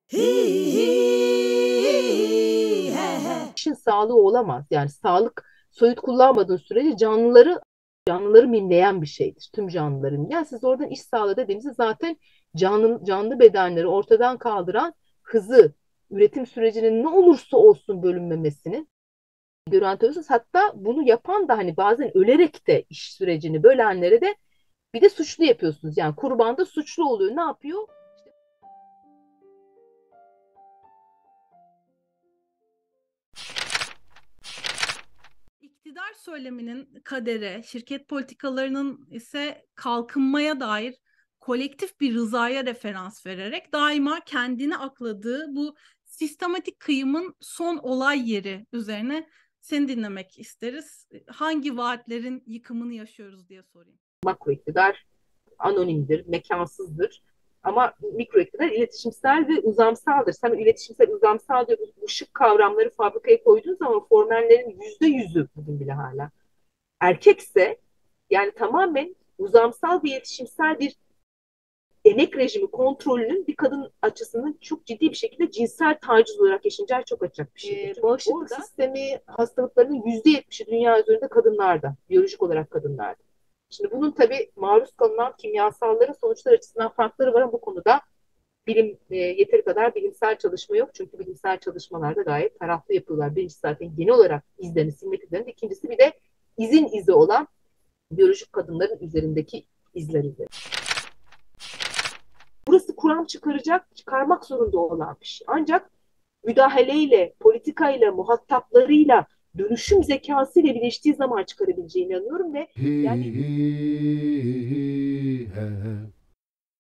İşin sağlığı olamaz. Yani sağlık soyut kullanmadığın sürece canlıları mimleyen bir şeydir. Tüm canlıları mimleyen. Siz oradan iş sağlığı dediğimizde zaten canlı bedenleri ortadan kaldıran hızı, üretim sürecinin ne olursa olsun bölünmemesinin garanti. Hatta bunu yapan da hani bazen ölerek de iş sürecini bölenlere de bir de suçlu yapıyorsunuz. Yani kurban da suçlu oluyor. Ne yapıyor? İktidar söyleminin kadere, şirket politikalarının ise kalkınmaya dair kolektif bir rızaya referans vererek daima kendini akladığı bu sistematik kıyımın son olay yeri üzerine seni dinlemek isteriz. Hangi vaatlerin yıkımını yaşıyoruz diye sorayım. Makro iktidar anonimdir, mekansızdır. Ama mikro iktidar iletişimsel ve uzamsaldır. Sen iletişimsel, uzamsal diyor, bu şık kavramları fabrikaya koyduğun zaman formellerin %100'ü bugün bile hala erkekse, yani tamamen uzamsal ve iletişimsel bir emek rejimi kontrolünün bir kadın açısından çok ciddi bir şekilde cinsel taciz olarak yaşanacağı çok açık bir şey. Bağışıklık sistemi hastalıklarının %70'i dünya üzerinde kadınlarda, biyolojik olarak kadınlarda. Şimdi bunun tabii maruz kalınan kimyasalların sonuçlar açısından farkları var ama bu konuda yeteri kadar bilimsel çalışma yok. Çünkü bilimsel çalışmalarda gayet taraflı yapıyorlar. Birincisi zaten genel olarak izlerini silmek üzerinde. İkincisi bir de izi olan biyolojik kadınların üzerindeki izler üzerinde. Burası kuram çıkarmak zorunda olan bir şey. Ancak müdahaleyle, politikayla, muhataplarıyla, dönüşüm zekasıyla birleştiği zaman çıkarabileceğine inanıyorum ve yani